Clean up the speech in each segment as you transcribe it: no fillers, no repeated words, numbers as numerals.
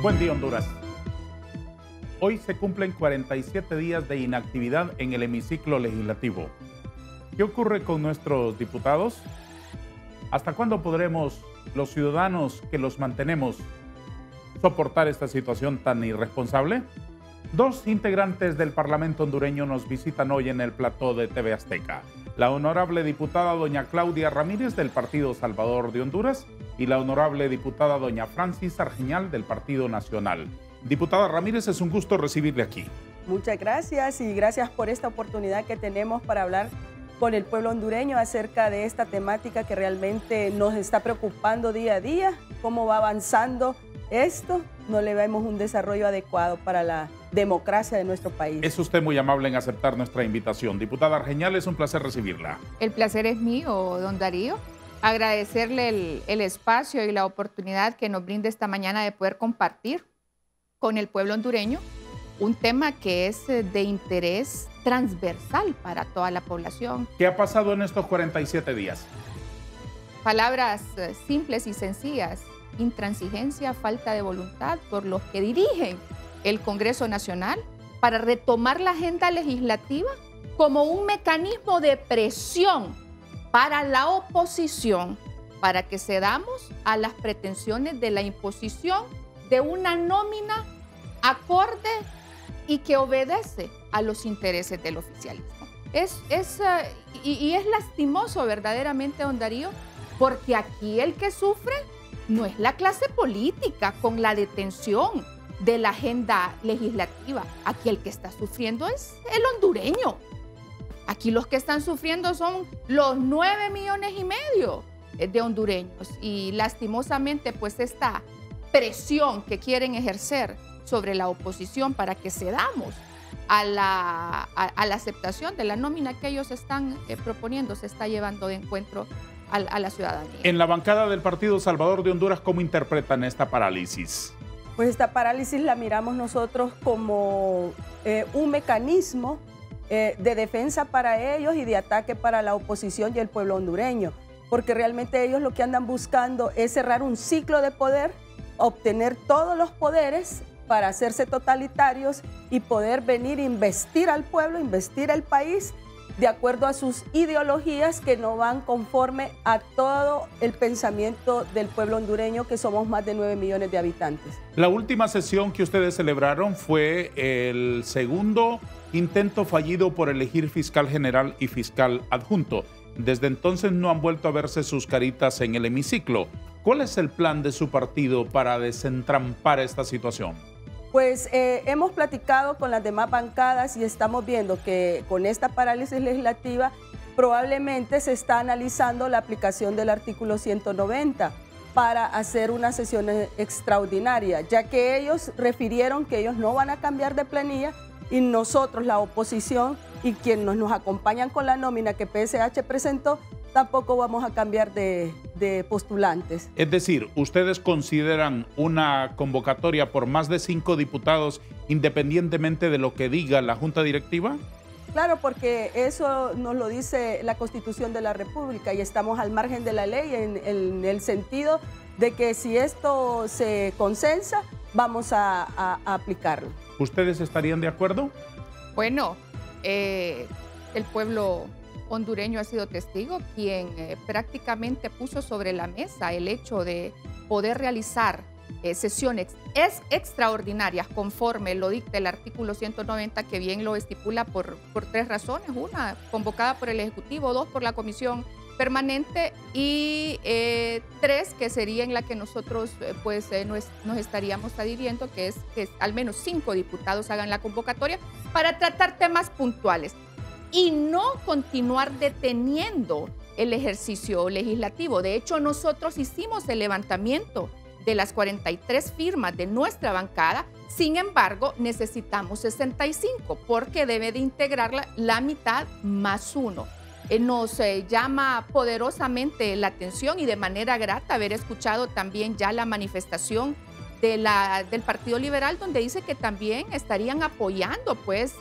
Buen día, Honduras. Hoy se cumplen 47 días de inactividad en el hemiciclo legislativo. ¿Qué ocurre con nuestros diputados? ¿Hasta cuándo podremos los ciudadanos que los mantenemos soportar esta situación tan irresponsable? Dos integrantes del Parlamento hondureño nos visitan hoy en el plató de TV Azteca. La honorable diputada doña Claudia Ramírez del Partido Salvador de Honduras y la honorable diputada doña Francis Argeñal del Partido Nacional. Diputada Ramírez, es un gusto recibirle aquí. Muchas gracias y gracias por esta oportunidad que tenemos para hablar con el pueblo hondureño acerca de esta temática que realmente nos está preocupando día a día. ¿Cómo va avanzando esto? No le vemos un desarrollo adecuado para la democracia de nuestro país. Es usted muy amable en aceptar nuestra invitación. Diputada Argeñal, es un placer recibirla. El placer es mío, don Darío. Agradecerle el espacio y la oportunidad que nos brinda esta mañana de poder compartir con el pueblo hondureño un tema que es de interés transversal para toda la población. ¿Qué ha pasado en estos 47 días? Palabras simples y sencillas: intransigencia, falta de voluntad por los que dirigen el Congreso Nacional para retomar la agenda legislativa como un mecanismo de presión para la oposición, para que cedamos a las pretensiones de la imposición de una nómina acorde y que obedece a los intereses del oficialismo. Es lastimoso verdaderamente, don Darío, porque aquí el que sufre no es la clase política con la detención de la agenda legislativa. Aquí el que está sufriendo es el hondureño. Aquí los que están sufriendo son los 9,5 millones de hondureños. Y lastimosamente, pues esta presión que quieren ejercer sobre la oposición para que cedamos a la aceptación de la nómina que ellos están proponiendo, se está llevando de encuentro a la ciudadanía. En la bancada del Partido Salvador de Honduras, ¿cómo interpretan esta parálisis? Pues esta parálisis la miramos nosotros como un mecanismo de defensa para ellos y de ataque para la oposición y el pueblo hondureño, porque realmente ellos lo que andan buscando es cerrar un ciclo de poder, obtener todos los poderes para hacerse totalitarios y poder venir a investir al pueblo, investir al país de acuerdo a sus ideologías que no van conforme a todo el pensamiento del pueblo hondureño, que somos más de 9 millones de habitantes. La última sesión que ustedes celebraron fue el segundo intento fallido por elegir fiscal general y fiscal adjunto. Desde entonces no han vuelto a verse sus caritas en el hemiciclo. ¿Cuál es el plan de su partido para desentrampar esta situación? Pues hemos platicado con las demás bancadas y estamos viendo que con esta parálisis legislativa probablemente se está analizando la aplicación del artículo 190 para hacer una sesión extraordinaria, ya que ellos refirieron que ellos no van a cambiar de planilla y nosotros, la oposición y quienes nos acompañan con la nómina que PSH presentó, tampoco vamos a cambiar de postulantes. Es decir, ¿ustedes consideran una convocatoria por más de 5 diputados independientemente de lo que diga la Junta Directiva? Claro, porque eso nos lo dice la Constitución de la República y estamos al margen de la ley en el sentido de que si esto se consensa, vamos a aplicarlo. ¿Ustedes estarían de acuerdo? Bueno, el pueblo hondureño ha sido testigo, quien prácticamente puso sobre la mesa el hecho de poder realizar sesiones extraordinarias conforme lo dicta el artículo 190, que bien lo estipula por 3 razones: una, convocada por el Ejecutivo; 2, por la Comisión Permanente; y 3, que sería en la que nosotros nos estaríamos adhiriendo, que es que al menos 5 diputados hagan la convocatoria para tratar temas puntuales y no continuar deteniendo el ejercicio legislativo. De hecho, nosotros hicimos el levantamiento de las 43 firmas de nuestra bancada. Sin embargo, necesitamos 65 porque debe de integrarla la mitad más 1. Nos llama poderosamente la atención y de manera grata haber escuchado también ya la manifestación del Partido Liberal, donde dice que también estarían apoyando pues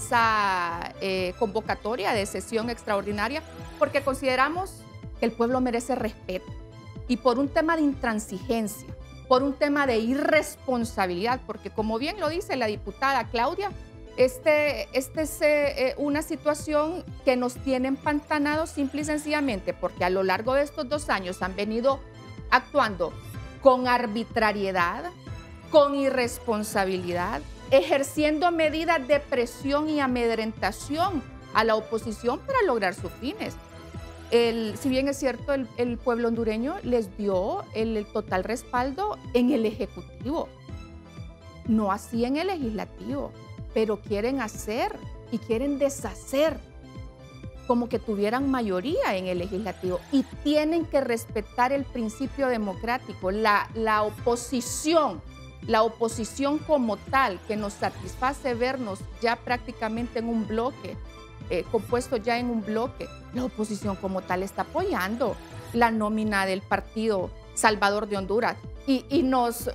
esa convocatoria de sesión extraordinaria, porque consideramos que el pueblo merece respeto. Y por un tema de intransigencia, por un tema de irresponsabilidad, porque como bien lo dice la diputada Claudia, este es una situación que nos tiene empantanados simple y sencillamente porque a lo largo de estos 2 años han venido actuando con arbitrariedad, con irresponsabilidad, ejerciendo medidas de presión y amedrentación a la oposición para lograr sus fines. Si bien es cierto, el pueblo hondureño les dio el total respaldo en el Ejecutivo, no así en el Legislativo, pero quieren hacer y quieren deshacer como que tuvieran mayoría en el Legislativo y tienen que respetar el principio democrático, la oposición como tal, que nos satisface vernos ya prácticamente en un bloque, compuesto ya en un bloque. La oposición como tal está apoyando la nómina del Partido Salvador de Honduras y nos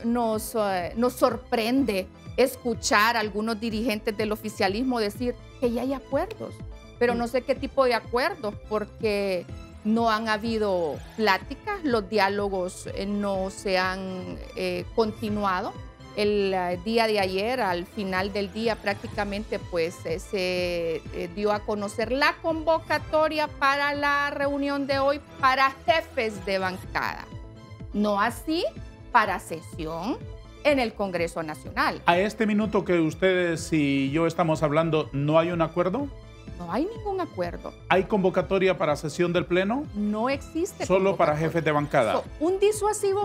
sorprende escuchar a algunos dirigentes del oficialismo decir que ya hay acuerdos, pero no sé qué tipo de acuerdos, porque no han habido pláticas, los diálogos no se han continuado. El día de ayer, al final del día, prácticamente pues se dio a conocer la convocatoria para la reunión de hoy para jefes de bancada, no así para sesión en el Congreso Nacional. A este minuto que ustedes y yo estamos hablando, ¿no hay un acuerdo? No hay ningún acuerdo. ¿Hay convocatoria para sesión del Pleno? No existe. Solo para jefes de bancada. Un disuasivo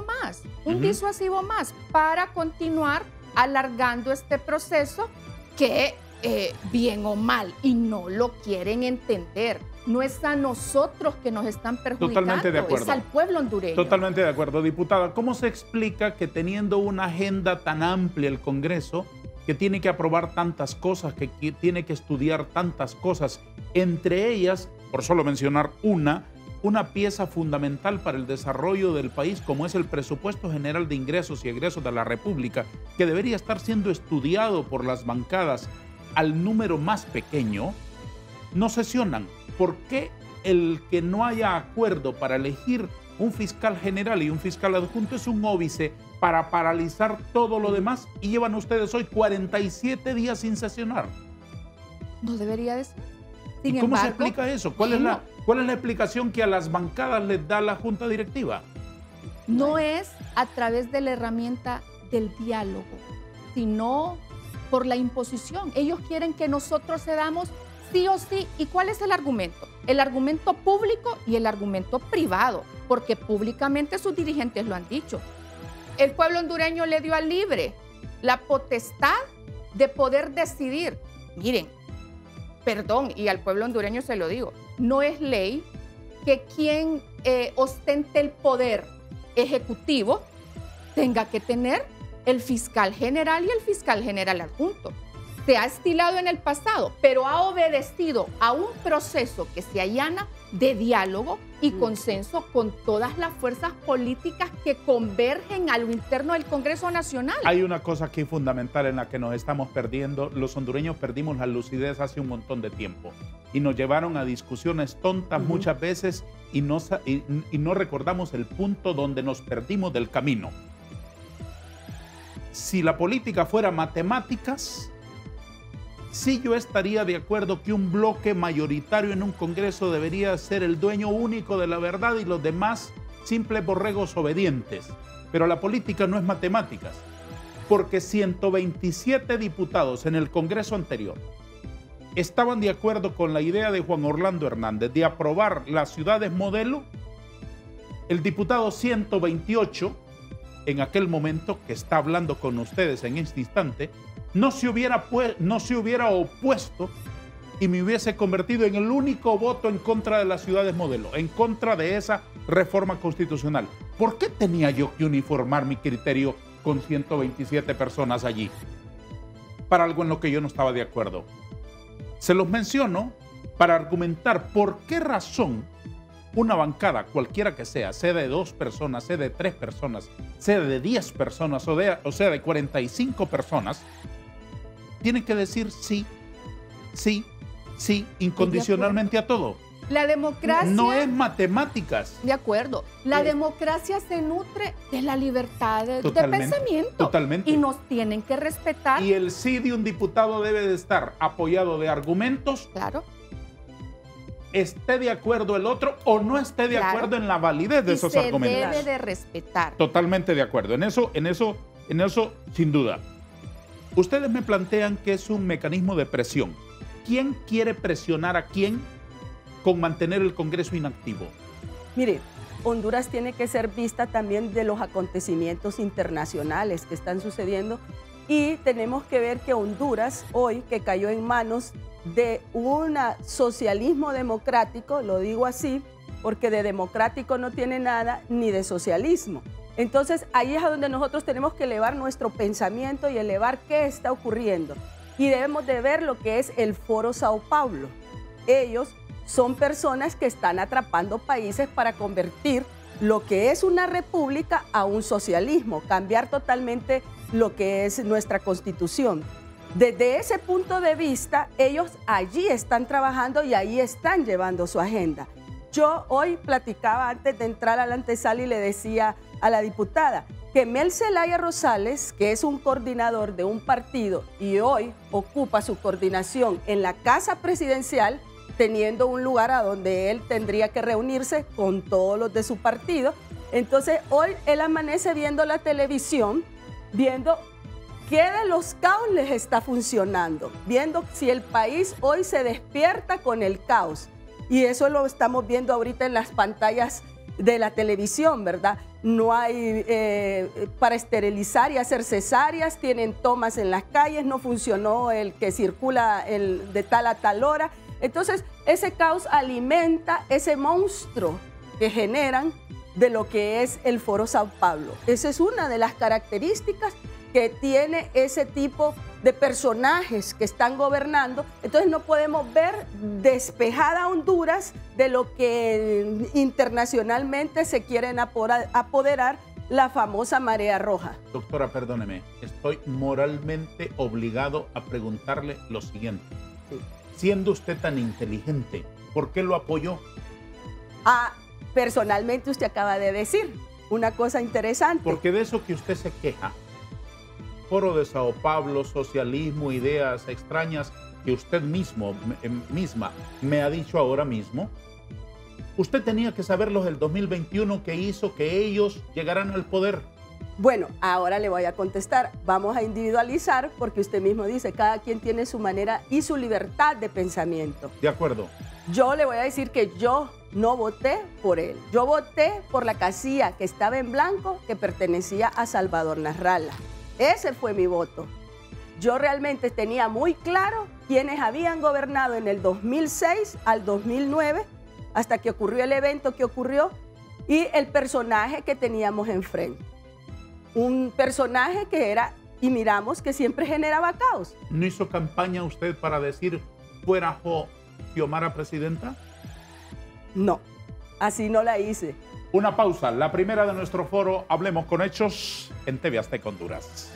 más para continuar alargando este proceso que, bien o mal, y no lo quieren entender. No es a nosotros que nos están perjudicando, totalmente de acuerdo. Es al pueblo hondureño. Totalmente de acuerdo. Diputada, ¿cómo se explica que teniendo una agenda tan amplia el Congreso, que tiene que aprobar tantas cosas, que tiene que estudiar tantas cosas, entre ellas, por solo mencionar una pieza fundamental para el desarrollo del país, como es el Presupuesto General de Ingresos y Egresos de la República, que debería estar siendo estudiado por las bancadas al número más pequeño, no sesionan? ¿Por qué el que no haya acuerdo para elegir un fiscal general y un fiscal adjunto es un óbice para paralizar todo lo demás? Y llevan ustedes hoy 47 días sin sesionar. No debería de ser. ¿Y cómo se explica eso? ¿Cuál es la explicación que a las bancadas les da la Junta Directiva? No es a través de la herramienta del diálogo, sino por la imposición. Ellos quieren que nosotros cedamos sí o sí. ¿Y cuál es el argumento? El argumento público y el argumento privado, porque públicamente sus dirigentes lo han dicho. El pueblo hondureño le dio al libre la potestad de poder decidir. Miren, perdón, y al pueblo hondureño se lo digo, no es ley que quien ostente el poder ejecutivo tenga que tener el fiscal general y el fiscal general adjunto. Se ha estilado en el pasado, pero ha obedecido a un proceso que se allana de diálogo y consenso con todas las fuerzas políticas que convergen a lo interno del Congreso Nacional. Hay una cosa aquí fundamental en la que nos estamos perdiendo. Los hondureños perdimos la lucidez hace un montón de tiempo y nos llevaron a discusiones tontas muchas veces y no recordamos el punto donde nos perdimos del camino. Si la política fuera matemáticas, sí, yo estaría de acuerdo que un bloque mayoritario en un Congreso debería ser el dueño único de la verdad y los demás simples borregos obedientes. Pero la política no es matemáticas, porque 127 diputados en el Congreso anterior estaban de acuerdo con la idea de Juan Orlando Hernández de aprobar las ciudades modelo. El diputado 128, en aquel momento, que está hablando con ustedes en este instante, no se hubiera opuesto y me hubiese convertido en el único voto en contra de las ciudades modelo, en contra de esa reforma constitucional. ¿Por qué tenía yo que uniformar mi criterio con 127 personas allí para algo en lo que yo no estaba de acuerdo? Se los menciono para argumentar por qué razón una bancada, cualquiera que sea de 2 personas, de 3 personas, de 10 personas o sea de 45 personas, tienen que decir sí, sí, sí, incondicionalmente a todo. La democracia... No es matemáticas. De acuerdo. La democracia se nutre de la libertad de pensamiento. Totalmente. Y nos tienen que respetar. Y el sí de un diputado debe de estar apoyado de argumentos. Claro. Esté de acuerdo el otro o no esté de acuerdo en la validez de esos argumentos. Se debe de respetar. Totalmente de acuerdo. En eso, sin duda. Ustedes me plantean que es un mecanismo de presión. ¿Quién quiere presionar a quién con mantener el Congreso inactivo? Mire, Honduras tiene que ser vista también de los acontecimientos internacionales que están sucediendo y tenemos que ver que Honduras hoy, que cayó en manos de un socialismo democrático, lo digo así, porque de democrático no tiene nada, ni de socialismo. Entonces, ahí es a donde nosotros tenemos que elevar nuestro pensamiento y elevar qué está ocurriendo. Y debemos de ver lo que es el Foro Sao Paulo. Ellos son personas que están atrapando países para convertir lo que es una república a un socialismo, cambiar totalmente lo que es nuestra constitución. Desde ese punto de vista, ellos allí están trabajando y ahí están llevando su agenda. Yo hoy platicaba antes de entrar a la antesala y le decía a la diputada que Mel Zelaya Rosales, que es un coordinador de un partido y hoy ocupa su coordinación en la Casa Presidencial, teniendo un lugar a donde él tendría que reunirse con todos los de su partido. Entonces hoy él amanece viendo la televisión, viendo qué de los caos les está funcionando, viendo si el país hoy se despierta con el caos. Y eso lo estamos viendo ahorita en las pantallas de la televisión, ¿verdad? No hay para esterilizar y hacer cesáreas, tienen tomas en las calles, no funcionó el que circula de tal a tal hora. Entonces, ese caos alimenta ese monstruo que generan de lo que es el Foro Sao Paulo. Esa es una de las características que tiene ese tipo de personajes que están gobernando. Entonces no podemos ver despejada Honduras de lo que internacionalmente se quieren apoderar, la famosa marea roja. Doctora, perdóneme, estoy moralmente obligado a preguntarle lo siguiente. Sí. Siendo usted tan inteligente, ¿por qué lo apoyó? Personalmente usted acaba de decir una cosa interesante. Porque de eso que usted se queja, Foro de Sao Paulo, socialismo, ideas extrañas que usted misma me ha dicho ahora mismo, usted tenía que saberlos el 2021 que hizo que ellos llegaran al poder. Bueno, ahora le voy a contestar. Vamos a individualizar porque usted mismo dice, cada quien tiene su manera y su libertad de pensamiento. De acuerdo. Yo le voy a decir que yo no voté por él. Yo voté por la casilla que estaba en blanco que pertenecía a Salvador Nasralla. Ese fue mi voto. Yo realmente tenía muy claro quiénes habían gobernado en el 2006 al 2009, hasta que ocurrió el evento que ocurrió, y el personaje que teníamos enfrente. Un personaje que era, y miramos, que siempre generaba caos. ¿No hizo campaña usted para decir fuera Xiomara presidenta? No, así no la hice. Una pausa, la primera de nuestro foro Hablemos con Hechos en TV Azteca Honduras.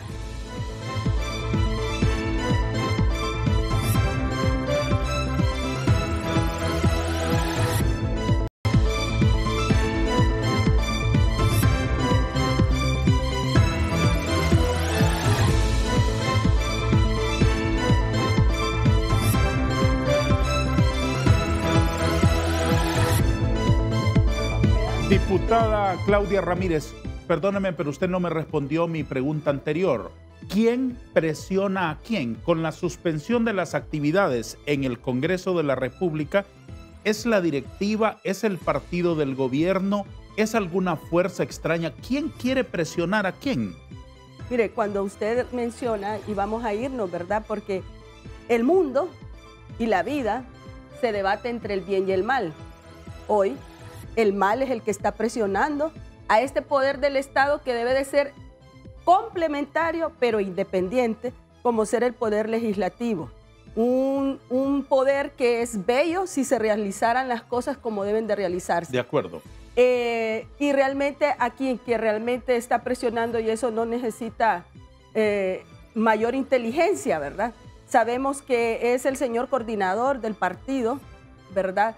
Diputada Claudia Ramírez, perdóneme, pero usted no me respondió mi pregunta anterior. ¿Quién presiona a quién? Con la suspensión de las actividades en el Congreso de la República, ¿es la directiva, es el partido del gobierno, es alguna fuerza extraña? ¿Quién quiere presionar a quién? Mire, cuando usted menciona, y vamos a irnos, ¿verdad? Porque el mundo y la vida se debate entre el bien y el mal. Hoy, el mal es el que está presionando a este poder del Estado que debe de ser complementario pero independiente, como ser el poder legislativo. Un poder que es bello si se realizaran las cosas como deben de realizarse. De acuerdo. Y realmente aquí que realmente está presionando, y eso no necesita mayor inteligencia, ¿verdad? Sabemos que es el señor coordinador del partido, ¿verdad?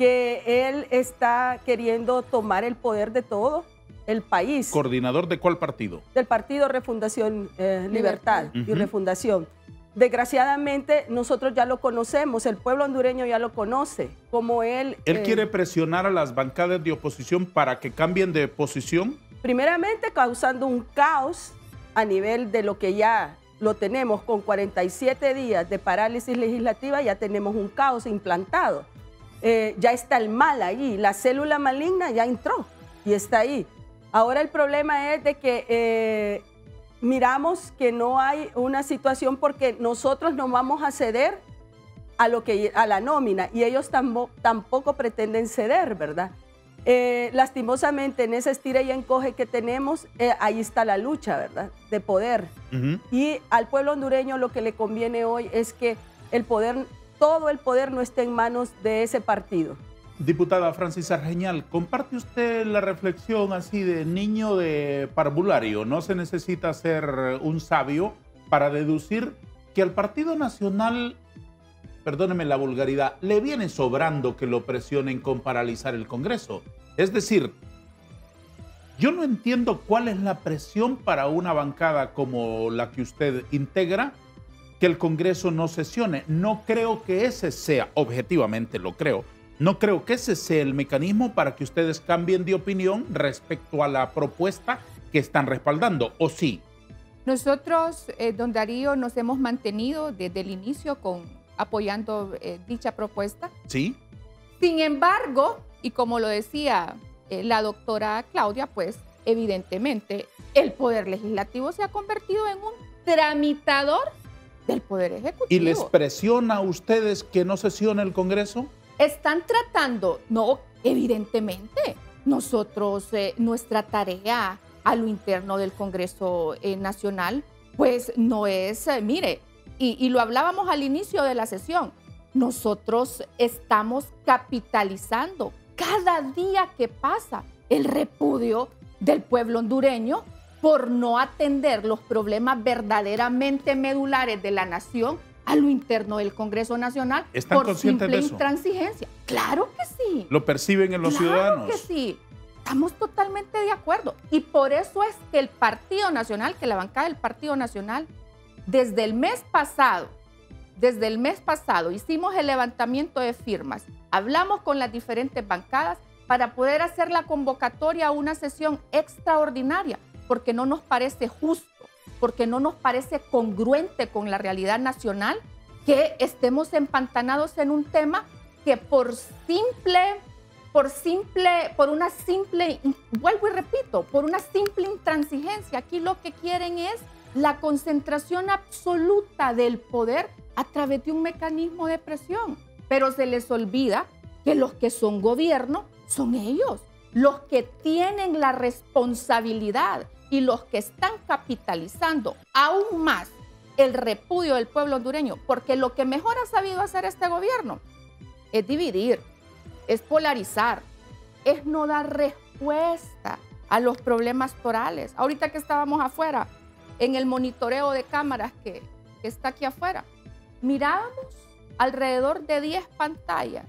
que él está queriendo tomar el poder de todo el país. ¿Coordinador de cuál partido? Del Partido Refundación Libertad y Refundación. Desgraciadamente, nosotros ya lo conocemos, el pueblo hondureño ya lo conoce, como él... ¿Él quiere presionar a las bancadas de oposición para que cambien de posición? Primeramente, causando un caos a nivel de lo que ya lo tenemos con 47 días de parálisis legislativa, ya tenemos un caos implantado. Ya está el mal ahí, la célula maligna ya entró y está ahí. Ahora el problema es de que miramos que no hay una situación porque nosotros no vamos a ceder a la nómina y ellos tampoco pretenden ceder, ¿verdad? Lastimosamente en ese estira y encoge que tenemos, ahí está la lucha, ¿verdad? De poder. Y al pueblo hondureño lo que le conviene hoy es que el poder, todo el poder no esté en manos de ese partido. Diputada Francis Argeñal, ¿comparte usted la reflexión así de niño de parvulario? No se necesita ser un sabio para deducir que al Partido Nacional, perdóneme la vulgaridad, le viene sobrando que lo presionen con paralizar el Congreso. Es decir, yo no entiendo cuál es la presión para una bancada como la que usted integra, que el Congreso no sesione. No creo que ese sea, objetivamente lo creo, no creo que ese sea el mecanismo para que ustedes cambien de opinión respecto a la propuesta que están respaldando, ¿o sí? Nosotros, don Darío, nos hemos mantenido desde el inicio apoyando dicha propuesta. Sí. Sin embargo, y como lo decía la doctora Claudia, pues evidentemente el Poder Legislativo se ha convertido en un tramitador del Poder Ejecutivo. ¿Y les presiona a ustedes que no sesione el Congreso? Están tratando, no, evidentemente, nosotros, nuestra tarea a lo interno del Congreso Nacional, pues no es, mire, y lo hablábamos al inicio de la sesión, nosotros estamos capitalizando cada día que pasa el repudio del pueblo hondureño por no atender los problemas verdaderamente medulares de la nación a lo interno del Congreso Nacional por simple intransigencia. Claro que sí. ¿Lo perciben en los ciudadanos? Claro que sí. Estamos totalmente de acuerdo. Y por eso es que el Partido Nacional, que la bancada del Partido Nacional, desde el mes pasado hicimos el levantamiento de firmas, hablamos con las diferentes bancadas para poder hacer la convocatoria a una sesión extraordinaria, porque no nos parece justo, porque no nos parece congruente con la realidad nacional que estemos empantanados en un tema que vuelvo y repito, por una simple intransigencia, aquí lo que quieren es la concentración absoluta del poder a través de un mecanismo de presión. Pero se les olvida que los que son gobierno son ellos, los que tienen la responsabilidad y los que están capitalizando aún más el repudio del pueblo hondureño, porque lo que mejor ha sabido hacer este gobierno es dividir, es polarizar, es no dar respuesta a los problemas torales. Ahorita que estábamos afuera, en el monitoreo de cámaras que está aquí afuera, mirábamos alrededor de 10 pantallas,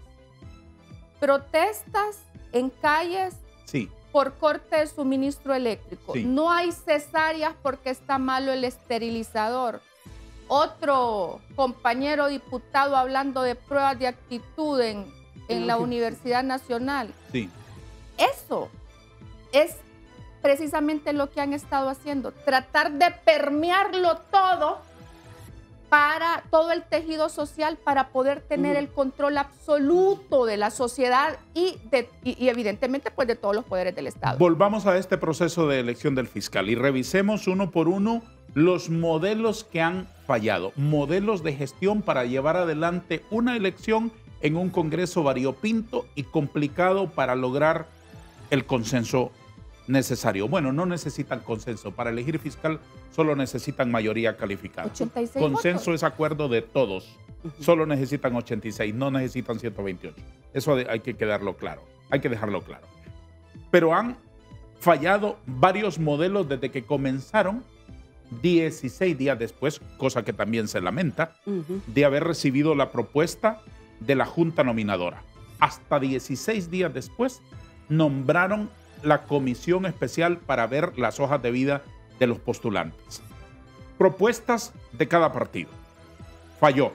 protestas en calles por corte de suministro eléctrico. No hay cesáreas porque está malo el esterilizador. Otro compañero diputado hablando de pruebas de actitud en la Universidad Nacional. Eso es precisamente lo que han estado haciendo, tratar de permearlo todo para todo el tejido social para poder tener el control absoluto de la sociedad y evidentemente pues de todos los poderes del Estado. Volvamos a este proceso de elección del fiscal y revisemos uno por uno los modelos que han fallado, modelos de gestión para llevar adelante una elección en un Congreso variopinto y complicado para lograr el consenso necesario. Bueno, no necesitan consenso. Para elegir fiscal solo necesitan mayoría calificada. 86 consenso votos. Es acuerdo de todos. Solo necesitan 86, no necesitan 128. Eso hay que quedarlo claro. Hay que dejarlo claro. Pero han fallado varios modelos desde que comenzaron 16 días después, cosa que también se lamenta, de haber recibido la propuesta de la Junta Nominadora. hasta 16 días después, nombraron la comisión especial para ver las hojas de vida de los postulantes. Propuestas de cada partido. Falló.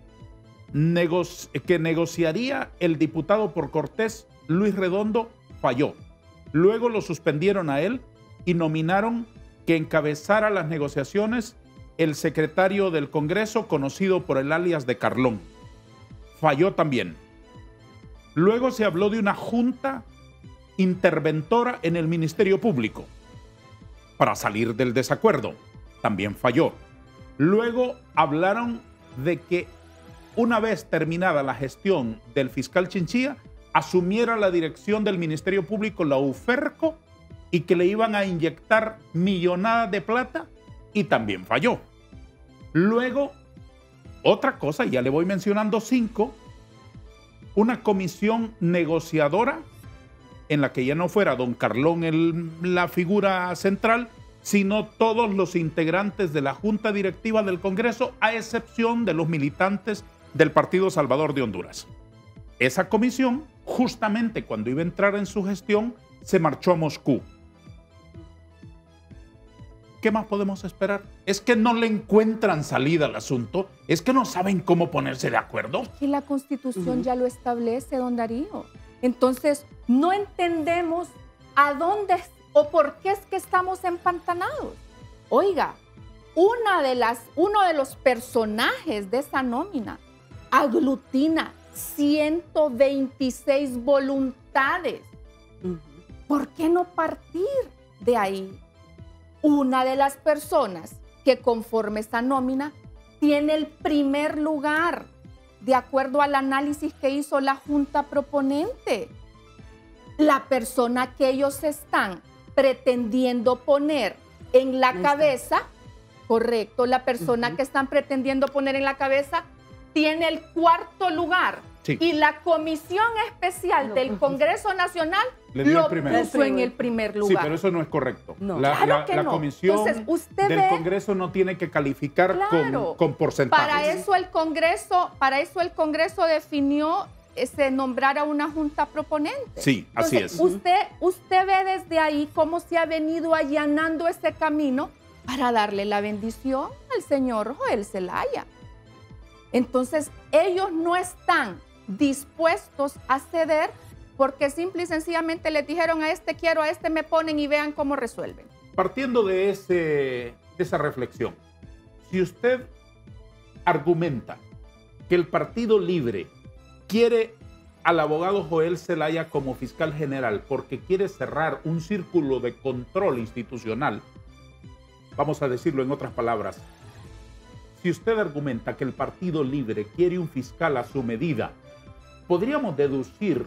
Que negociaría el diputado por Cortés, Luis Redondo, falló. Luego lo suspendieron a él y nominaron que encabezara las negociaciones el secretario del Congreso, conocido por el alias de Carlón. Falló también. Luego se habló de una junta interventora en el Ministerio Público para salir del desacuerdo. También falló. Luego hablaron de que una vez terminada la gestión del fiscal Chinchilla, asumiera la dirección del Ministerio Público la UFERCO y que le iban a inyectar millonadas de plata, y también falló. Luego, otra cosa, ya le voy mencionando 5, una comisión negociadora en la que ya no fuera don Carlón la figura central, sino todos los integrantes de la Junta Directiva del Congreso, a excepción de los militantes del Partido Salvador de Honduras. Esa comisión, justamente cuando iba a entrar en su gestión, se marchó a Moscú. ¿Qué más podemos esperar? ¿Es que no le encuentran salida al asunto? ¿Es que no saben cómo ponerse de acuerdo? Y la Constitución ya lo establece, don Darío. Entonces, no entendemos a dónde o por qué es que estamos empantanados. Oiga, uno de los personajes de esa nómina aglutina 126 voluntades. ¿Por qué no partir de ahí? Una de las personas que conforme esta nómina tiene el primer lugar, de acuerdo al análisis que hizo la Junta Proponente. La persona que ellos están pretendiendo poner en la cabeza, correcto, la persona que están pretendiendo poner en la cabeza tiene el 4º lugar. Sí. Y la Comisión Especial del Congreso Nacional lo puso en el primer lugar. Sí, pero eso no es correcto. No. Claro que la no. Comisión Entonces, usted del ve, Congreso no tiene que calificar con porcentajes. Para eso el Congreso definió nombrar a una junta proponente. Sí, así es. Usted ve desde ahí cómo se ha venido allanando ese camino para darle la bendición al señor Joel Zelaya. Entonces, ellos no están dispuestos a ceder porque simple y sencillamente les dijeron a este quiero, a este me ponen y vean cómo resuelven. Partiendo de esa reflexión, si usted argumenta que el Partido Libre quiere al abogado Joel Zelaya como fiscal general porque quiere cerrar un círculo de control institucional, vamos a decirlo en otras palabras, si usted argumenta que el Partido Libre quiere un fiscal a su medida, podríamos deducir,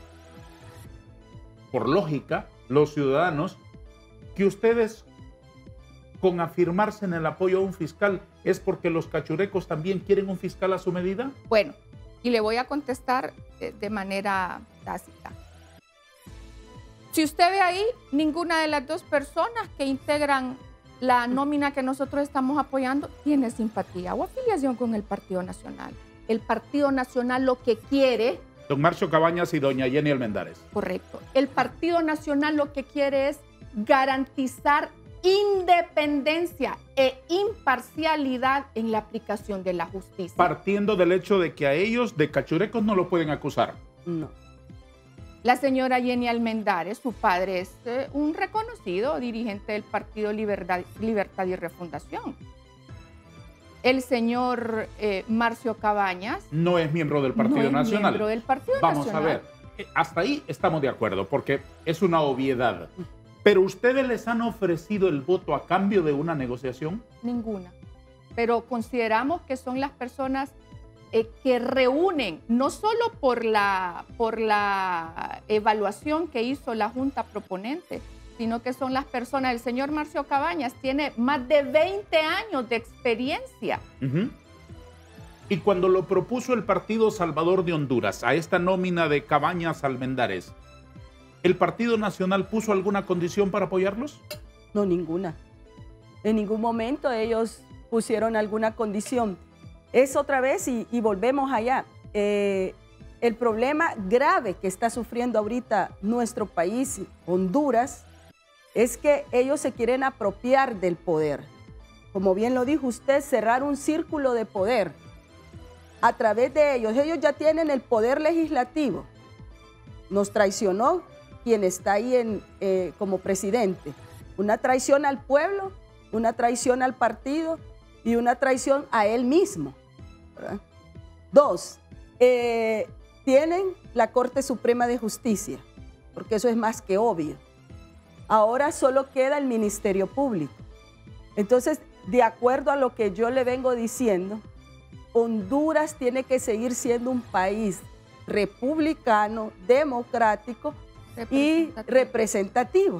por lógica, los ciudadanos, que ustedes, con afirmarse en el apoyo a un fiscal, es porque los cachurecos también quieren un fiscal a su medida. Bueno, y le voy a contestar de manera tácita. Si usted ve ahí, ninguna de las dos personas que integran la nómina que nosotros estamos apoyando tiene simpatía o afiliación con el Partido Nacional. El Partido Nacional lo que quiere... Don Marcio Cabañas y doña Jenny Almendares. Correcto. El Partido Nacional lo que quiere es garantizar independencia e imparcialidad en la aplicación de la justicia. Partiendo del hecho de que a ellos de cachurecos no lo pueden acusar. No. La señora Jenny Almendares, su padre es un reconocido dirigente del Partido Libertad y Refundación. El señor Marcio Cabañas no es miembro del Partido Nacional. No es miembro del Partido Vamos Nacional. a ver, hasta ahí estamos de acuerdo porque es una obviedad. ¿Pero ustedes les han ofrecido el voto a cambio de una negociación? Ninguna. Pero consideramos que son las personas que reúnen, no solo por la evaluación que hizo la Junta Proponente, sino que son las personas. El señor Marcio Cabañas tiene más de 20 años de experiencia. Y cuando lo propuso el Partido Salvador de Honduras a esta nómina de Cabañas Almendares, ¿el Partido Nacional puso alguna condición para apoyarlos? No, ninguna. En ningún momento ellos pusieron alguna condición. Es otra vez, y volvemos allá, el problema grave que está sufriendo ahorita nuestro país, Honduras, es que ellos se quieren apropiar del poder. Como bien lo dijo usted, cerrar un círculo de poder. A través de ellos ya tienen el poder legislativo. Nos traicionó quien está ahí como presidente. Una traición al pueblo, una traición al partido y una traición a él mismo, ¿verdad? Dos, tienen la Corte Suprema de Justicia, porque eso es más que obvio. Ahora solo queda el Ministerio Público. Entonces, de acuerdo a lo que yo le vengo diciendo, Honduras tiene que seguir siendo un país republicano, democrático y representativo.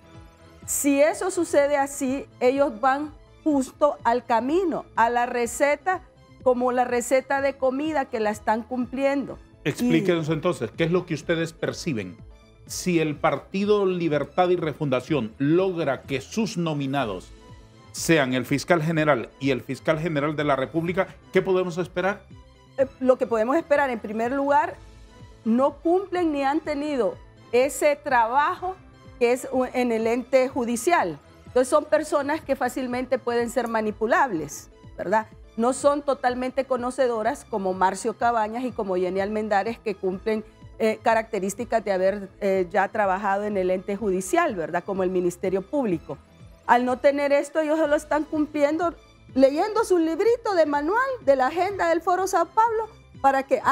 Si eso sucede así, ellos van justo al camino, a la receta, como la receta de comida que la están cumpliendo. Explíquenos entonces, ¿qué es lo que ustedes perciben? Si el Partido Libertad y Refundación logra que sus nominados sean el fiscal general y el fiscal general de la República, ¿qué podemos esperar? Lo que podemos esperar, en primer lugar, no cumplen ni han tenido ese trabajo que es en el ente judicial. Entonces son personas que fácilmente pueden ser manipulables, ¿verdad? No son totalmente conocedoras como Marcio Cabañas y como Jenny Almendares, que cumplen características de haber ya trabajado en el ente judicial, ¿verdad? Como el Ministerio Público. Al no tener esto, ellos lo están cumpliendo leyendo su librito de manual de la agenda del Foro Sao Paulo para que,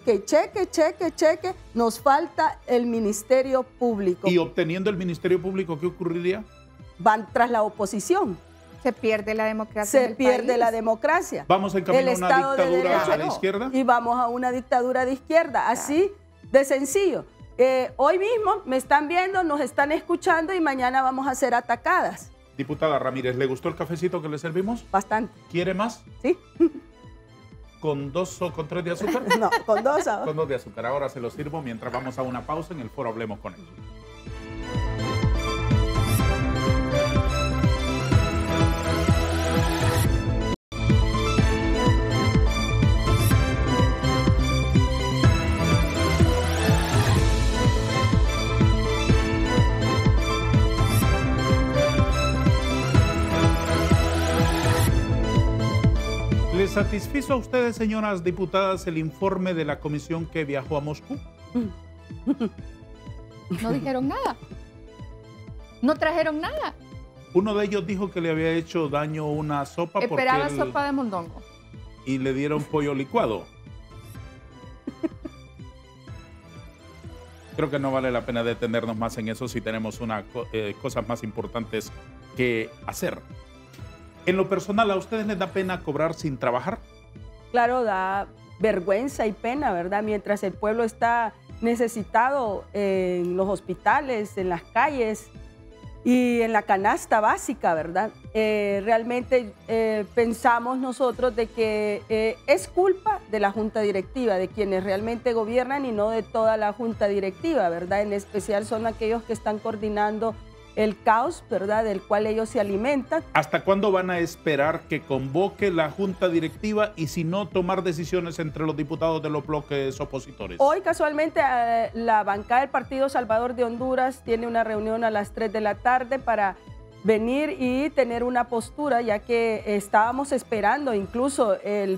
cheque, nos falta el Ministerio Público. Y obteniendo el Ministerio Público, ¿qué ocurriría? Van tras la oposición. Se pierde la democracia. Se pierde la democracia. Vamos en camino a una dictadura a la izquierda. Y vamos a una dictadura de izquierda, así de sencillo. Hoy mismo me están viendo, nos están escuchando y mañana vamos a ser atacadas. Diputada Ramírez, ¿le gustó el cafecito que le servimos? Bastante. ¿Quiere más? Sí. ¿Con 2 o con 3 de azúcar? No, con 2 ahora. Con 2 de azúcar. Ahora se lo sirvo mientras vamos a una pausa en el foro Hablemos con ellos. ¿Les satisfizo a ustedes, señoras diputadas, el informe de la comisión que viajó a Moscú? No dijeron nada. No trajeron nada. Uno de ellos dijo que le había hecho daño una sopa. Esperaba sopa de mondongo. Y le dieron pollo licuado. Creo que no vale la pena detenernos más en eso si tenemos cosas más importantes que hacer. En lo personal, ¿a ustedes les da pena cobrar sin trabajar? Claro, da vergüenza y pena, ¿verdad? Mientras el pueblo está necesitado en los hospitales, en las calles y en la canasta básica, ¿verdad? Realmente pensamos nosotros de que es culpa de la Junta Directiva, de quienes realmente gobiernan y no de toda la Junta Directiva, ¿verdad? En especial son aquellos que están coordinando el caos, ¿verdad?, del cual ellos se alimentan. ¿Hasta cuándo van a esperar que convoque la Junta Directiva y si no tomar decisiones entre los diputados de los bloques opositores? Hoy casualmente la bancada del Partido Salvador de Honduras tiene una reunión a las 3 de la tarde para venir y tener una postura, ya que estábamos esperando incluso el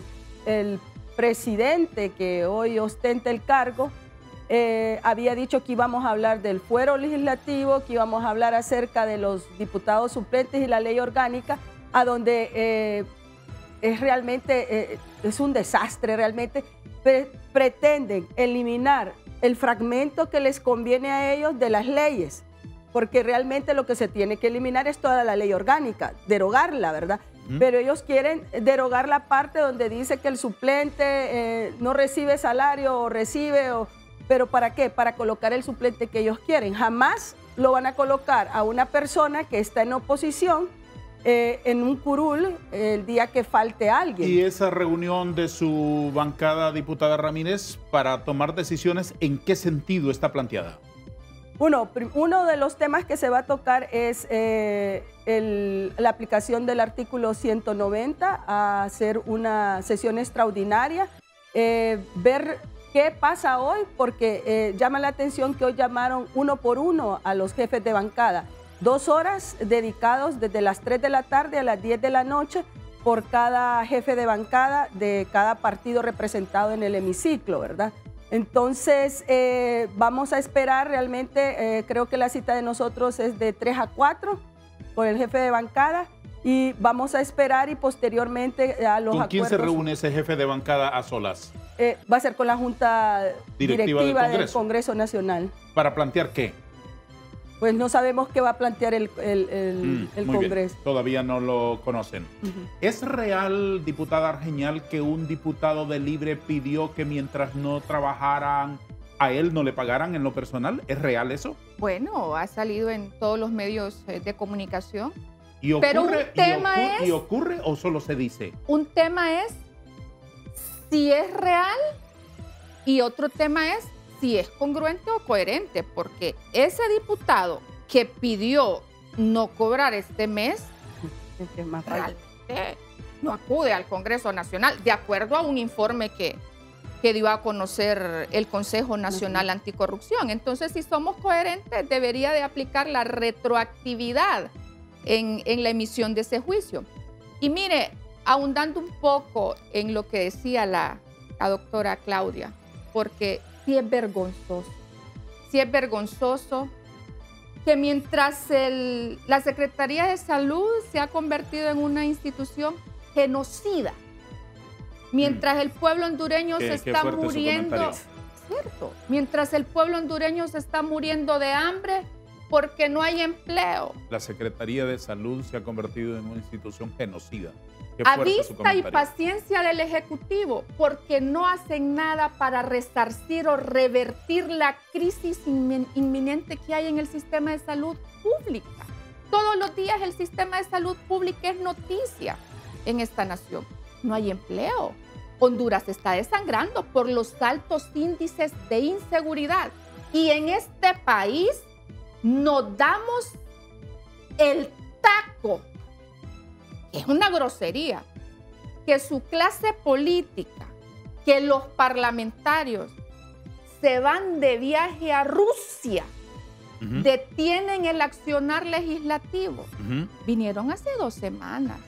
presidente que hoy ostenta el cargo, había dicho que íbamos a hablar del fuero legislativo, que íbamos a hablar acerca de los diputados suplentes y la ley orgánica, a donde es realmente es un desastre, realmente pretenden eliminar el fragmento que les conviene a ellos de las leyes, porque realmente lo que se tiene que eliminar es toda la ley orgánica, derogarla, ¿verdad? Pero ellos quieren derogar la parte donde dice que el suplente no recibe salario o recibe... ¿Pero para qué? Para colocar el suplente que ellos quieren. Jamás lo van a colocar a una persona que está en oposición en un curul el día que falte alguien. ¿Y esa reunión de su bancada, diputada Ramírez, para tomar decisiones, en qué sentido está planteada? Uno de los temas que se va a tocar es la aplicación del artículo 190, a hacer una sesión extraordinaria, ver ¿Qué pasa hoy? Porque llama la atención que hoy llamaron uno por uno a los jefes de bancada. 2 horas dedicados desde las 3 de la tarde a las 10 de la noche por cada jefe de bancada de cada partido representado en el hemiciclo, ¿verdad? Entonces, vamos a esperar realmente, creo que la cita de nosotros es de 3 a 4 con el jefe de bancada y vamos a esperar y posteriormente a los acuerdos. ¿Con quién se reúne ese jefe de bancada a solas? Va a ser con la Junta Directiva del Congreso Nacional. ¿Para plantear qué? Pues no sabemos qué va a plantear el Congreso. Bien. Todavía no lo conocen. ¿Es real, diputada Argeñal, que un diputado de Libre pidió que mientras no trabajaran, a él no le pagaran en lo personal? ¿Es real eso? Bueno, ha salido en todos los medios de comunicación. ¿Y ocurre, pero un tema ¿y ocurre o solo se dice? Un tema es si es real y otro tema es si es congruente o coherente, porque ese diputado que pidió no cobrar este mes realmente no acude al Congreso Nacional, de acuerdo a un informe que dio a conocer el Consejo Nacional Anticorrupción. Entonces, si somos coherentes, debería de aplicar la retroactividad en la emisión de ese juicio. Y mire, ahondando un poco en lo que decía la doctora Claudia, porque sí es vergonzoso que mientras la Secretaría de Salud se ha convertido en una institución genocida, mientras el pueblo hondureño se está muriendo, ¿cierto? Mientras el pueblo hondureño se está muriendo de hambre porque no hay empleo. La Secretaría de Salud se ha convertido en una institución genocida. A vista y paciencia del Ejecutivo, porque no hacen nada para resarcir o revertir la crisis inminente que hay en el sistema de salud pública. Todos los días el sistema de salud pública es noticia en esta nación. No hay empleo. Honduras está desangrando por los altos índices de inseguridad. Y en este país nos damos el taco, es una grosería, que su clase política, que los parlamentarios se van de viaje a Rusia, detienen el accionar legislativo. Vinieron hace 2 semanas.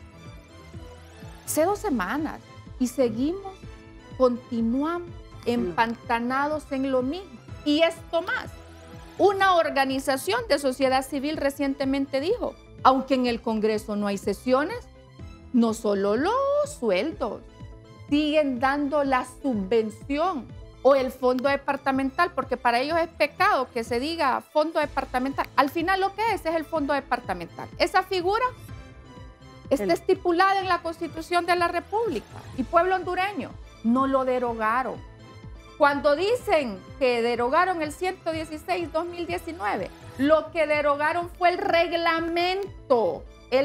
Y seguimos, continuamos empantanados en lo mismo. Y esto más, una organización de sociedad civil recientemente dijo, aunque en el Congreso no hay sesiones, no solo los sueldos, siguen dando la subvención o el fondo departamental, porque para ellos es pecado que se diga fondo departamental. Al final lo que es el fondo departamental. Esa figura está estipulada en la Constitución de la República y pueblo hondureño no lo derogaron. Cuando dicen que derogaron el 116-2019, lo que derogaron fue el reglamento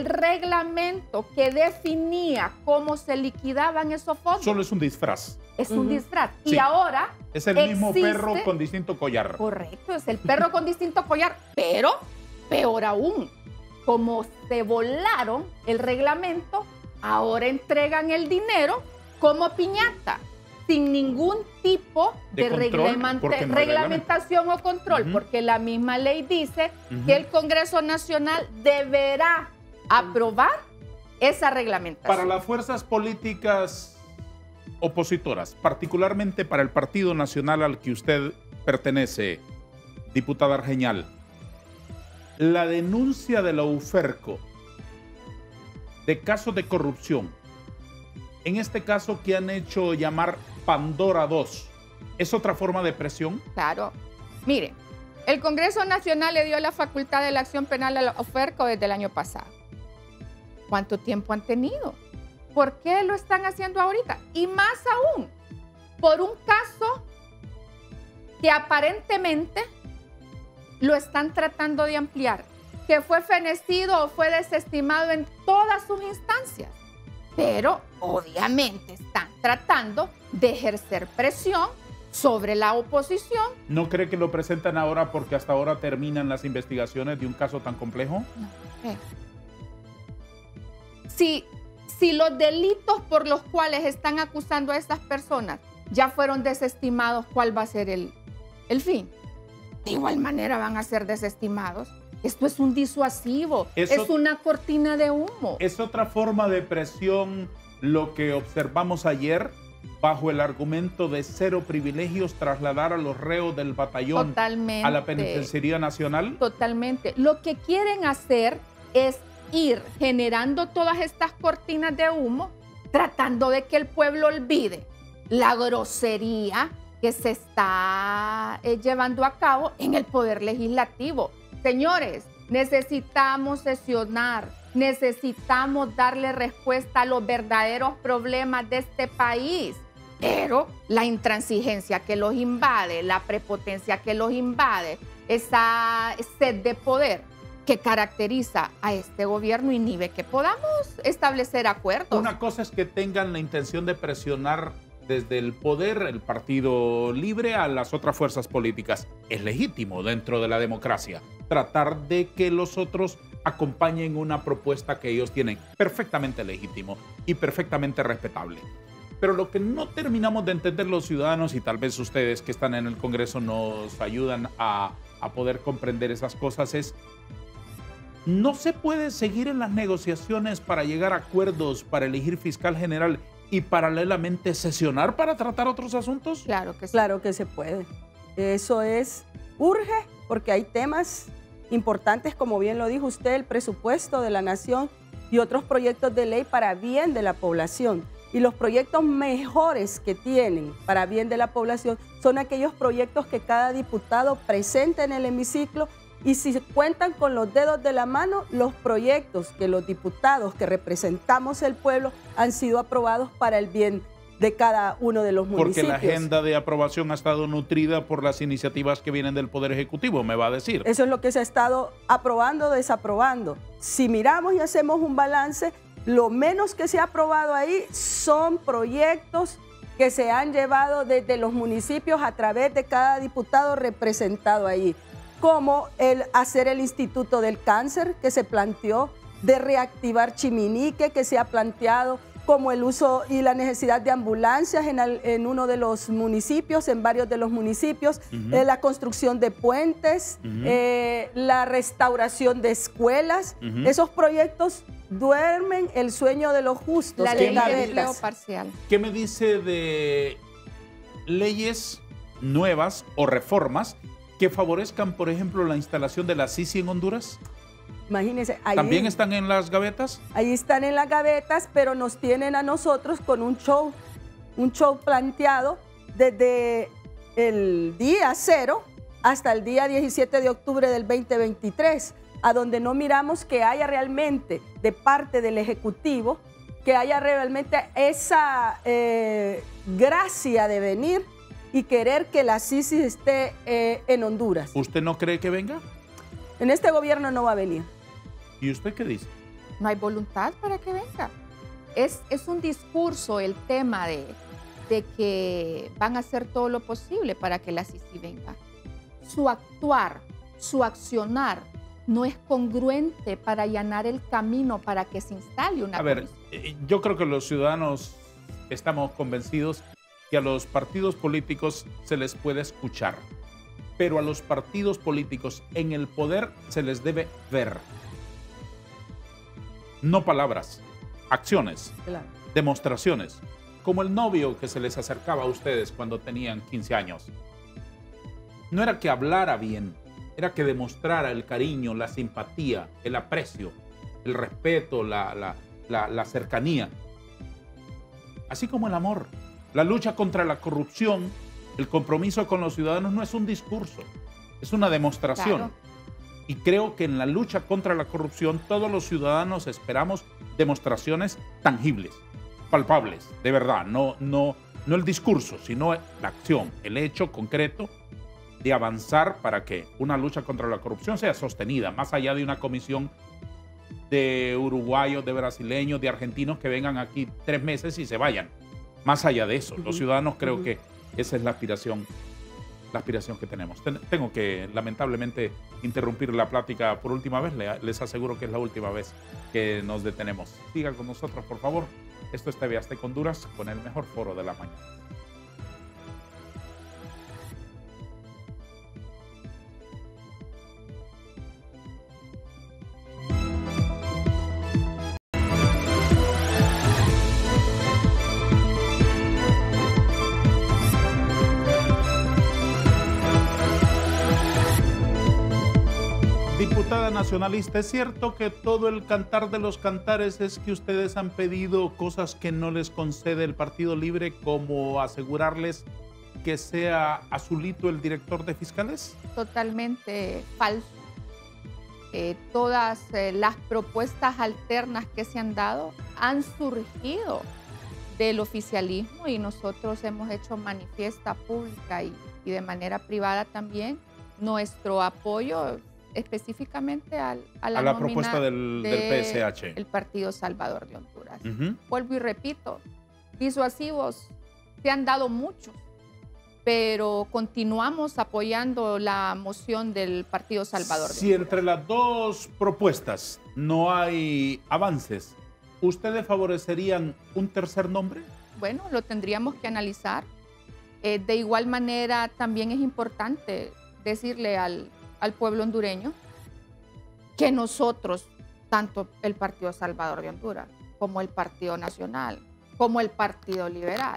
que definía cómo se liquidaban esos fondos. Solo es un disfraz. Es un disfraz. Sí. Y ahora es el mismo perro con distinto collar. Correcto, es el perro con distinto collar, pero peor aún, como se volaron el reglamento, ahora entregan el dinero como piñata, sin ningún tipo de reglamentación o control, porque la misma ley dice que el Congreso Nacional deberá aprobar esa reglamentación. Para las fuerzas políticas opositoras, particularmente para el Partido Nacional al que usted pertenece, diputada Argeñal, la denuncia de la UFERCO de casos de corrupción, en este caso que han hecho llamar Pandora 2, ¿es otra forma de presión? Claro. Mire, el Congreso Nacional le dio la facultad de la acción penal a la UFERCO desde el año pasado. ¿Cuánto tiempo han tenido? ¿Por qué lo están haciendo ahorita? Y más aún, por un caso que aparentemente lo están tratando de ampliar, que fue fenecido o fue desestimado en todas sus instancias. Pero obviamente están tratando de ejercer presión sobre la oposición. ¿No cree que lo presentan ahora porque hasta ahora terminan las investigaciones de un caso tan complejo? No. Si los delitos por los cuales están acusando a estas personas ya fueron desestimados, ¿cuál va a ser el fin? De igual manera van a ser desestimados. Esto es un disuasivo, es una cortina de humo. Es otra forma de presión lo que observamos ayer, bajo el argumento de cero privilegios, trasladar a los reos del batallón Totalmente. a la Penitenciaría Nacional. Totalmente. Lo que quieren hacer es ir generando todas estas cortinas de humo, tratando de que el pueblo olvide la grosería que se está llevando a cabo en el Poder Legislativo. Señores, necesitamos sesionar, necesitamos darle respuesta a los verdaderos problemas de este país, pero la intransigencia que los invade, la prepotencia que los invade, esa sed de poder que caracteriza a este gobierno inhibe que podamos establecer acuerdos. Una cosa es que tengan la intención de presionar desde el poder, el Partido Libre, a las otras fuerzas políticas. Es legítimo dentro de la democracia tratar de que los otros acompañen una propuesta que ellos tienen. Perfectamente legítimo y perfectamente respetable. Pero lo que no terminamos de entender los ciudadanos, y tal vez ustedes que están en el Congreso nos ayudan a poder comprender esas cosas, es: no se puede seguir en las negociaciones para llegar a acuerdos, para elegir fiscal general y paralelamente sesionar para tratar otros asuntos. Claro que sí. Claro que se puede. Eso urge, porque hay temas importantes, como bien lo dijo usted, el presupuesto de la nación y otros proyectos de ley para bien de la población. Y los proyectos mejores que tienen para bien de la población son aquellos proyectos que cada diputado presenta en el hemiciclo, y si cuentan con los dedos de la mano, los proyectos que los diputados que representamos el pueblo han sido aprobados para el bien de cada uno de los municipios. Porque la agenda de aprobación ha estado nutrida por las iniciativas que vienen del Poder Ejecutivo, me va a decir. Eso es lo que se ha estado aprobando, desaprobando. Si miramos y hacemos un balance, lo menos que se ha aprobado ahí son proyectos que se han llevado desde los municipios a través de cada diputado representado ahí, como el hacer el Instituto del Cáncer que se planteó, de reactivar Chiminique que se ha planteado, como el uso y la necesidad de ambulancias en uno de los municipios, en varios de los municipios, la construcción de puentes, la restauración de escuelas. Esos proyectos duermen el sueño de los justos. La ley de empleo parcial. ¿Qué me dice de leyes nuevas o reformas que favorezcan, por ejemplo, la instalación de la CICI en Honduras? Imagínense. Ahí, ¿también están en las gavetas? Ahí están en las gavetas, pero nos tienen a nosotros con un show planteado desde el día 0 hasta el día 17 de octubre del 2023, a donde no miramos que haya realmente de parte del Ejecutivo, que haya realmente esa gracia de venir y querer que la CICI esté en Honduras. ¿Usted no cree que venga? En este gobierno no va a venir. ¿Y usted qué dice? No hay voluntad para que venga. Es un discurso el tema de que van a hacer todo lo posible para que la CICI venga. Su actuar, su accionar no es congruente para allanar el camino para que se instale una comisión. A ver, yo creo que los ciudadanos estamos convencidos que a los partidos políticos se les puede escuchar, pero a los partidos políticos en el poder se les debe ver. No palabras, acciones, Claro. demostraciones, como el novio que se les acercaba a ustedes cuando tenían 15 años. No era que hablara bien, era que demostrara el cariño, la simpatía, el aprecio, el respeto, la cercanía. Así como el amor. La lucha contra la corrupción, el compromiso con los ciudadanos no es un discurso, es una demostración. Claro. Y creo que en la lucha contra la corrupción todos los ciudadanos esperamos demostraciones tangibles, palpables, de verdad, no el discurso, sino la acción, el hecho concreto de avanzar para que una lucha contra la corrupción sea sostenida, más allá de una comisión de uruguayos, de brasileños, de argentinos que vengan aquí 3 meses y se vayan. Más allá de eso, los ciudadanos creo que esa es la aspiración que tenemos. Tengo que, lamentablemente, interrumpir la plática por última vez. Les aseguro que es la última vez que nos detenemos. Sigan con nosotros, por favor. Esto es TV Azteca Honduras con el mejor foro de la mañana. Diputada nacionalista, ¿es cierto que todo el cantar de los cantares es que ustedes han pedido cosas que no les concede el Partido Libre, como asegurarles que sea Azulito el director de fiscales? Totalmente falso. Todas las propuestas alternas que se han dado han surgido del oficialismo y nosotros hemos hecho manifiesta pública y de manera privada también nuestro apoyo específicamente a la propuesta del PSH. El Partido Salvador de Honduras. Vuelvo y repito, disuasivos se han dado muchos, pero continuamos apoyando la moción del Partido Salvador de Honduras. Si entre las dos propuestas no hay avances, ¿ustedes favorecerían un tercer nombre? Bueno, lo tendríamos que analizar. De igual manera, también es importante decirle al pueblo hondureño que nosotros, tanto el Partido Salvador de Honduras, como el Partido Nacional, como el Partido Liberal,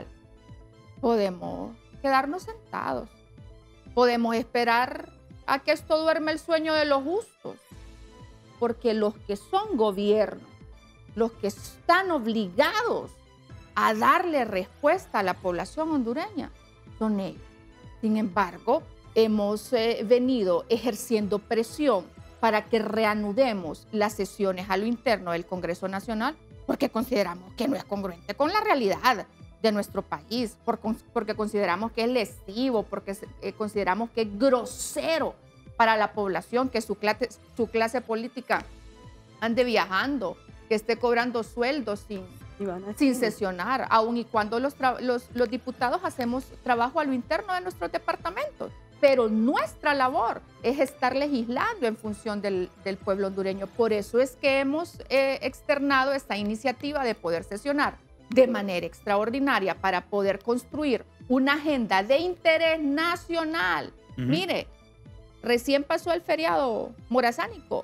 podemos quedarnos sentados. Podemos esperar a que esto duerma el sueño de los justos, porque los que son gobierno, los que están obligados a darle respuesta a la población hondureña, son ellos. Sin embargo, hemos venido ejerciendo presión para que reanudemos las sesiones a lo interno del Congreso Nacional, porque consideramos que no es congruente con la realidad de nuestro país, porque consideramos que es lesivo, porque consideramos que es grosero para la población que su clase política ande viajando, que esté cobrando sueldos sin sesionar, aun y cuando los diputados hacemos trabajo a lo interno de nuestros departamentos. Pero nuestra labor es estar legislando en función del pueblo hondureño. Por eso es que hemos externado esta iniciativa de poder sesionar de manera extraordinaria para poder construir una agenda de interés nacional. Mire, recién pasó el feriado morazánico.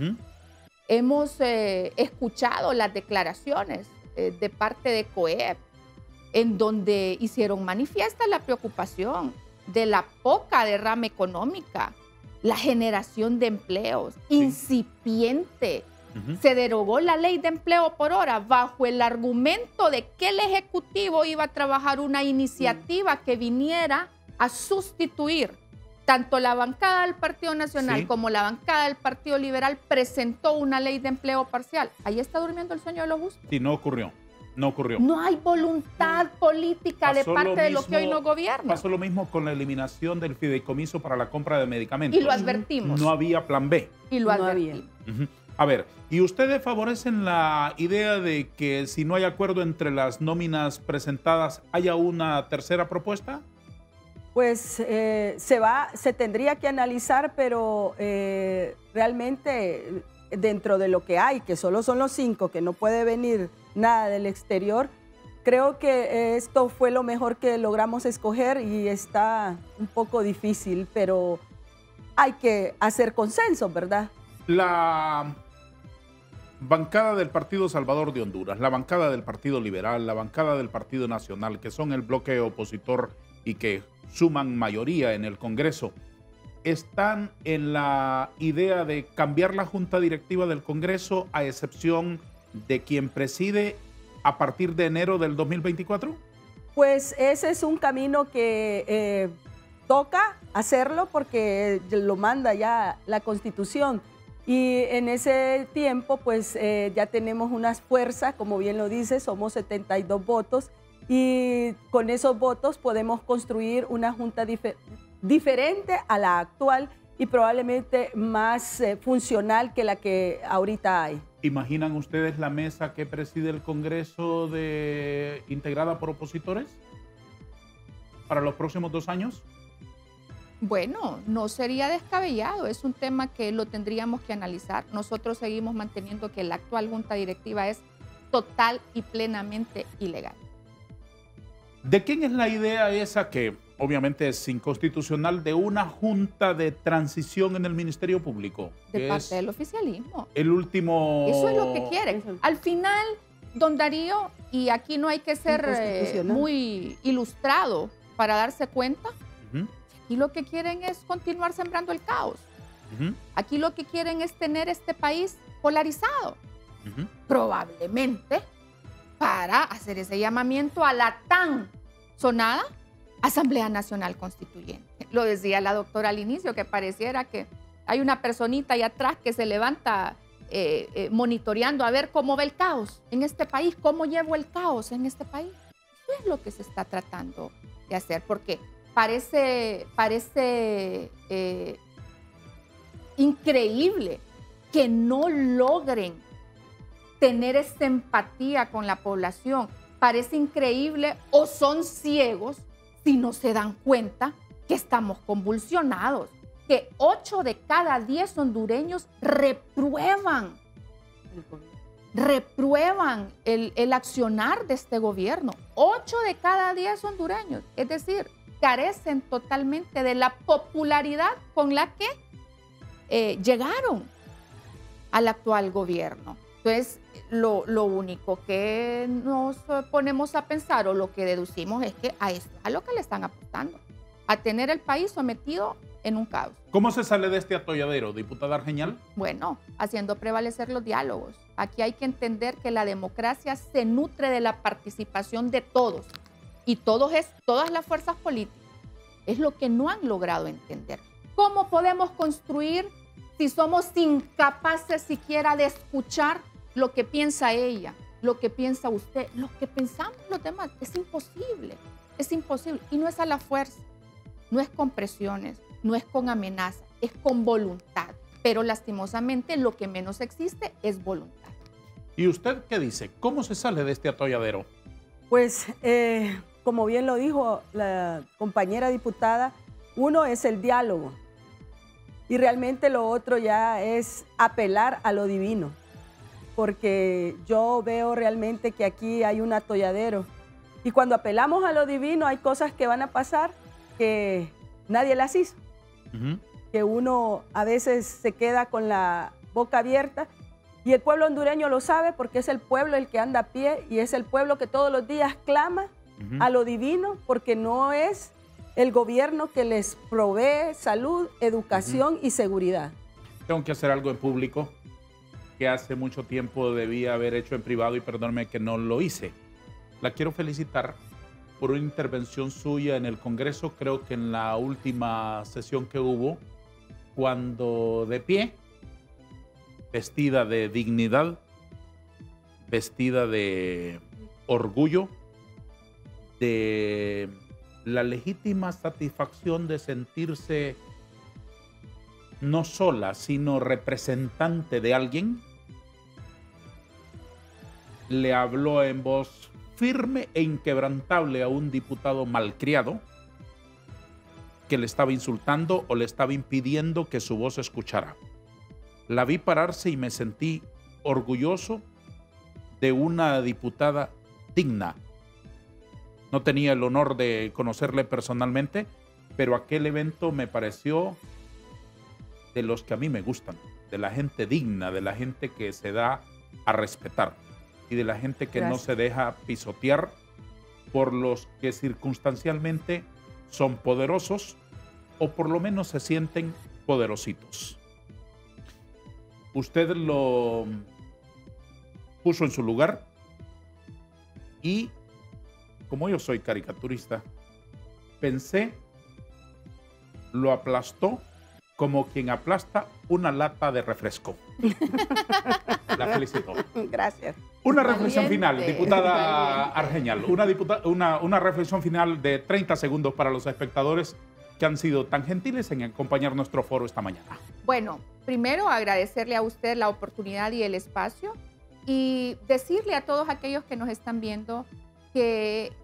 Hemos escuchado las declaraciones de parte de COEP, en donde hicieron manifiesta la preocupación de la poca derrama económica, la generación de empleos incipiente. Se derogó la ley de empleo por hora bajo el argumento de que el Ejecutivo iba a trabajar una iniciativa que viniera a sustituir. Tanto la bancada del Partido Nacional como la bancada del Partido Liberal presentó una ley de empleo parcial. Ahí está durmiendo el sueño de los justos. Sí, no ocurrió. No ocurrió. No hay voluntad política de parte de los que hoy no gobiernan. Pasó lo mismo con la eliminación del fideicomiso para la compra de medicamentos. Y lo advertimos. No había plan B. Y lo advertimos. A ver, ¿y ustedes favorecen la idea de que si no hay acuerdo entre las nóminas presentadas, haya una tercera propuesta? Pues se tendría que analizar, pero realmente dentro de lo que hay, que solo son los 5, que no puede venir nada del exterior, creo que esto fue lo mejor que logramos escoger y está un poco difícil, pero hay que hacer consenso, ¿verdad? La bancada del Partido Salvador de Honduras, la bancada del Partido Liberal, la bancada del Partido Nacional, que son el bloque opositor y que suman mayoría en el Congreso, están en la idea de cambiar la junta directiva del Congreso a excepción de quien preside a partir de enero del 2024? Pues ese es un camino que toca hacerlo porque lo manda ya la Constitución. Y en ese tiempo, pues ya tenemos unas fuerzas, como bien lo dice, somos 72 votos y con esos votos podemos construir una junta diferente a la actual y probablemente más funcional que la que ahorita hay. ¿Imaginan ustedes la mesa que preside el Congreso integrada por opositores para los próximos 2 años? Bueno, no sería descabellado, es un tema que lo tendríamos que analizar. Nosotros seguimos manteniendo que la actual junta directiva es total y plenamente ilegal. ¿De quién es la idea esa que obviamente es inconstitucional de una junta de transición en el Ministerio Público? De parte del oficialismo. El último... Eso es lo que quieren. Al final, don Darío, y aquí no hay que ser muy ilustrado para darse cuenta, y lo que quieren es continuar sembrando el caos. Aquí lo que quieren es tener este país polarizado. Probablemente para hacer ese llamamiento a la tan sonada Asamblea Nacional Constituyente. Lo decía la doctora al inicio, que pareciera que hay una personita ahí atrás que se levanta monitoreando a ver cómo va el caos en este país, cómo llevo el caos en este país. Eso es lo que se está tratando de hacer, porque parece increíble que no logren tener esa empatía con la población. Parece increíble, o son ciegos si no se dan cuenta que estamos convulsionados, que 8 de cada 10 hondureños reprueban el accionar de este gobierno. 8 de cada 10 hondureños, es decir, carecen totalmente de la popularidad con la que llegaron al actual gobierno. Entonces, lo único que nos ponemos a pensar o lo que deducimos es que a esto, a lo que le están apostando, a tener el país sometido en un caos. ¿Cómo se sale de este atolladero, diputada Argeñal? Bueno, haciendo prevalecer los diálogos. Aquí hay que entender que la democracia se nutre de la participación de todos, y todas las fuerzas políticas. Es lo que no han logrado entender. ¿Cómo podemos construir si somos incapaces siquiera de escuchar lo que piensa ella, lo que piensa usted, lo que pensamos los demás? Es imposible, es imposible. Y no es a la fuerza, no es con presiones, no es con amenazas, es con voluntad. Pero lastimosamente lo que menos existe es voluntad. ¿Y usted qué dice? ¿Cómo se sale de este atolladero? Pues, como bien lo dijo la compañera diputada, uno es el diálogo y realmente lo otro ya es apelar a lo divino, porque yo veo realmente que aquí hay un atolladero y cuando apelamos a lo divino hay cosas que van a pasar que nadie las hizo, que uno a veces se queda con la boca abierta. Y el pueblo hondureño lo sabe porque es el pueblo el que anda a pie y es el pueblo que todos los días clama a lo divino, porque no es el gobierno que les provee salud, educación y seguridad. Tengo que hacer algo en público que hace mucho tiempo debía haber hecho en privado y perdóneme que no lo hice. La quiero felicitar por una intervención suya en el Congreso, creo que en la última sesión que hubo, cuando de pie, vestida de dignidad, vestida de orgullo, de la legítima satisfacción de sentirse no sola, sino representante de alguien, le habló en voz firme e inquebrantable a un diputado malcriado que le estaba insultando o le estaba impidiendo que su voz se escuchara. La vi pararse y me sentí orgulloso de una diputada digna. No tenía el honor de conocerle personalmente, pero aquel evento me pareció de los que a mí me gustan, de la gente digna, de la gente que se da a respetar y de la gente que no se deja pisotear por los que circunstancialmente son poderosos o por lo menos se sienten poderositos. Usted lo puso en su lugar y, como yo soy caricaturista, pensé, lo aplastó como quien aplasta una lata de refresco. La felicito. Gracias. Una reflexión final, diputada Argeñal. Una reflexión final de 30 segundos para los espectadores que han sido tan gentiles en acompañar nuestro foro esta mañana. Bueno, primero agradecerle a usted la oportunidad y el espacio y decirle a todos aquellos que nos están viendo que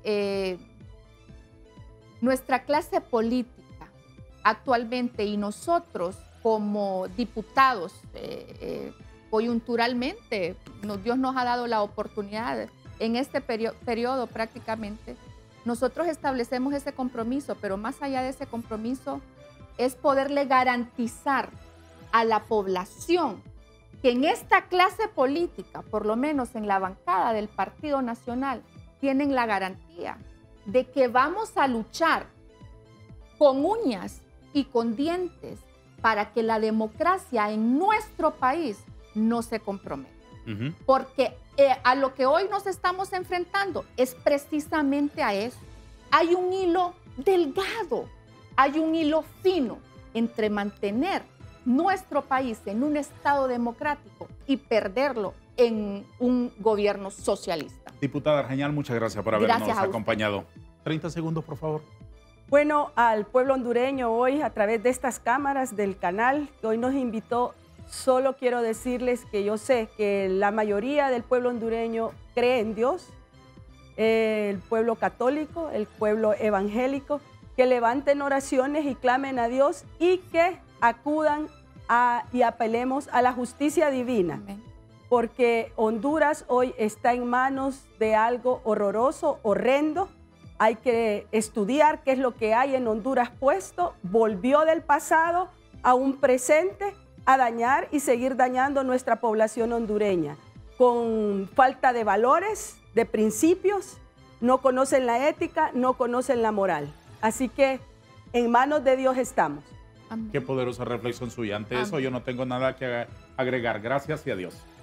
nuestra clase política actualmente y nosotros como diputados coyunturalmente, Dios nos ha dado la oportunidad en este periodo prácticamente. Nosotros establecemos ese compromiso, pero más allá de ese compromiso es poderle garantizar a la población que en esta clase política, por lo menos en la bancada del Partido Nacional, tienen la garantía de que vamos a luchar con uñas y con dientes para que la democracia en nuestro país no se comprometa. Porque a lo que hoy nos estamos enfrentando es precisamente a eso. Hay un hilo delgado, hay un hilo fino entre mantener nuestro país en un estado democrático y perderlo en un gobierno socialista. Diputada Argeñal, muchas gracias por habernos acompañado. 30 segundos, por favor. Bueno, al pueblo hondureño hoy, a través de estas cámaras del canal que hoy nos invitó, solo quiero decirles que yo sé que la mayoría del pueblo hondureño cree en Dios, el pueblo católico, el pueblo evangélico, que levanten oraciones y clamen a Dios y que acudan y apelemos a la justicia divina. Amén. Porque Honduras hoy está en manos de algo horroroso, horrendo. Hay que estudiar qué es lo que hay en Honduras puesto, volvió del pasado a un presente a dañar y seguir dañando nuestra población hondureña, con falta de valores, de principios, no conocen la ética, no conocen la moral. Así que en manos de Dios estamos. Amén. Qué poderosa reflexión suya. Ante eso yo no tengo nada que agregar. Gracias y adiós.